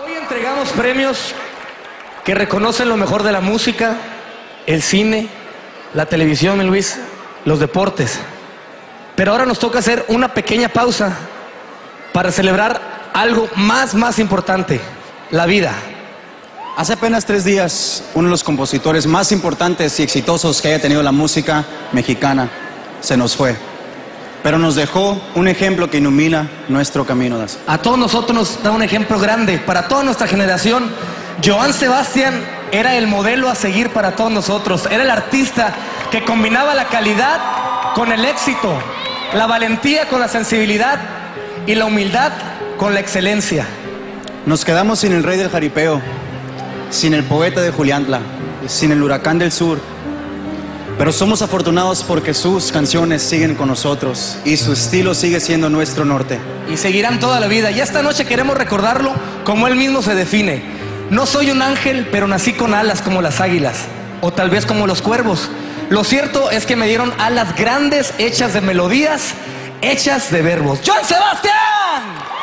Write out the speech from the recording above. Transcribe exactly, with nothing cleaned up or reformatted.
Hoy entregamos premios que reconocen lo mejor de la música, el cine, la televisión, mi Luis, los deportes. Pero ahora nos toca hacer una pequeña pausa para celebrar algo más, más importante, la vida. Hace apenas tres días, uno de los compositores más importantes y exitosos que haya tenido la música mexicana se nos fue. Pero nos dejó un ejemplo que ilumina nuestro camino. A todos nosotros nos da un ejemplo grande, para toda nuestra generación. Johann Sebastian era el modelo a seguir para todos nosotros. Era el artista que combinaba la calidad con el éxito, la valentía con la sensibilidad y la humildad con la excelencia. Nos quedamos sin el rey del jaripeo, sin el poeta de Juliantla, sin el huracán del sur. Pero somos afortunados porque sus canciones siguen con nosotros y su estilo sigue siendo nuestro norte. Y seguirán toda la vida. Y esta noche queremos recordarlo como él mismo se define. No soy un ángel, pero nací con alas como las águilas, o tal vez como los cuervos. Lo cierto es que me dieron alas grandes, hechas de melodías, hechas de verbos. ¡Johann Sebastian!